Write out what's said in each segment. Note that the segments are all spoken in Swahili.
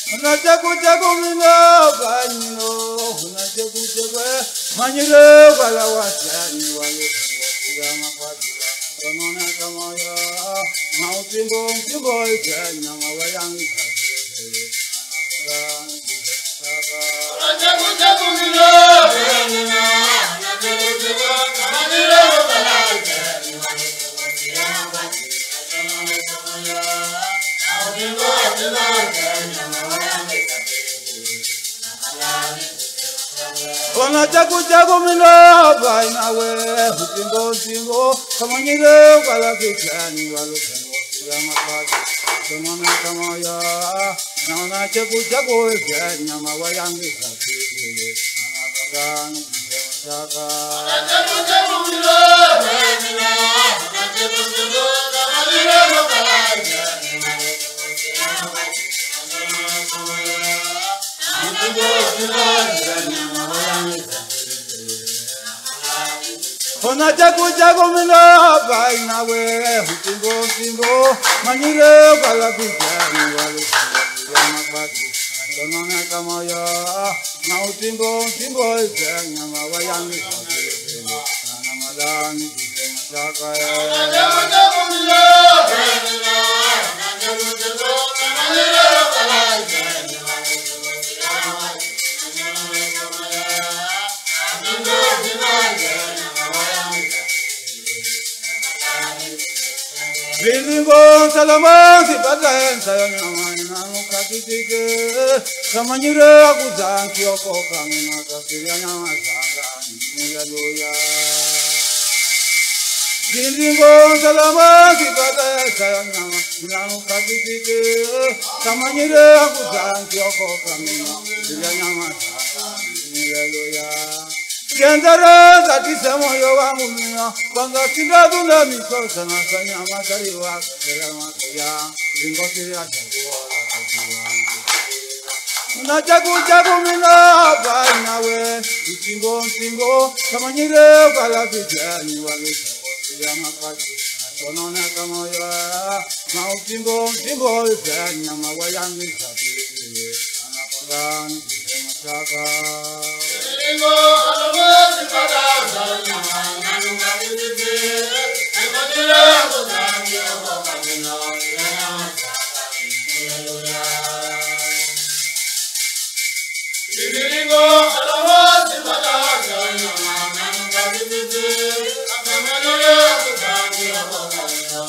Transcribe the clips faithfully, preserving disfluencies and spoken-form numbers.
na jago jago mina banyo na jago jago manyire wala wasani wale kama kwa kama kama ya mautimbo timbo janya mawayangi na jago jago mina banyo na jago jago manyire wala wasani wale Ona jago jago mina baina we hutimbo timbo kamanyire wala kijani wala kama kaji kama kama ya naona jago jago janya mawayangi kaji anapagani jaga jago jago mina baina jago jago kamanyire wala kijani Ona jago jago mina baina we hutimbo timbo manyire wala kijani wala kama kaji kama kama ya na utimbo timbo janya mawayangi na madani jaga jago jago mina baina jago jago manyire wala kijani Bilingo salama si badan sayang namanya mukatike samanyire aguzan kioko kamina kasiranya masanga haleluya Bilingo salama si badan sayang namanya mukatike samanyire aguzan kioko kamina kasiranya masanga haleluya Kendara zati samoyo wangu mina Banga tinda dunda miko sana sanya matari wa Kera mataya Ringo tiria changuwa Na jagu jagu mina Baina we Utingo utingo Kamanyire wala vijani wale Tiria makaji Sonona kamoya Na utingo utingo vijani Nama wayangi sabi Anapagani Mataka Bilingo alamo sipada zanya nanu ngabiti emadira kuzangi okamina haleluya Bilingo alamo sipada zanya nanu ngabiti emadira kuzangi okamina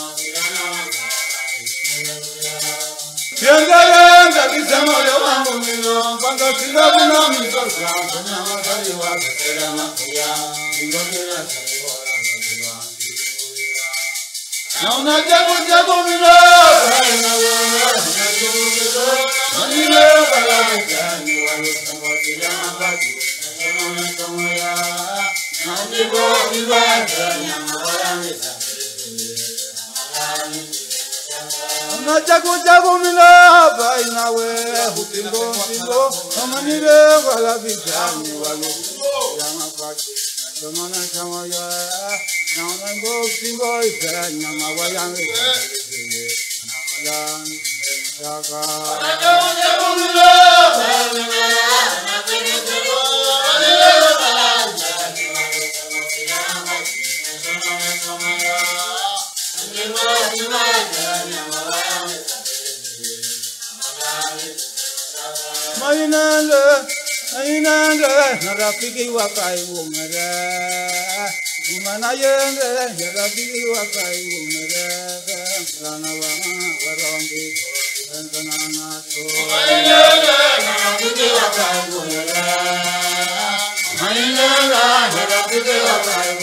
Yangara ngabisema yo wangu mino Panga sinda kuna mikosa Kanya matari wa Kera makuya Ingokera sahiwara Kera Nauna jago jago mino Kaina wa Manile wala mekani Walu sangwa kira mabaki Nauna kamoya Nautibo kiba Kanya mawara mesa Na jago jago mina baina we hutimbo timbo amanire wala vijani wale yana paki Somana kama ya naona ngo timbo ifanya mawayange namalan jaga Na jago jago mina baina na jago jago amanire wala vijani wale yana paki Somana kama ya naona ngo timbo ifanya Mainanga, mainanga, narapiki wakai umere. Imana yenge, narapiki wakai umere. Rana wama warongi, rana nato. Mainanga, narapiki wakai umere. Mainanga, narapiki wakai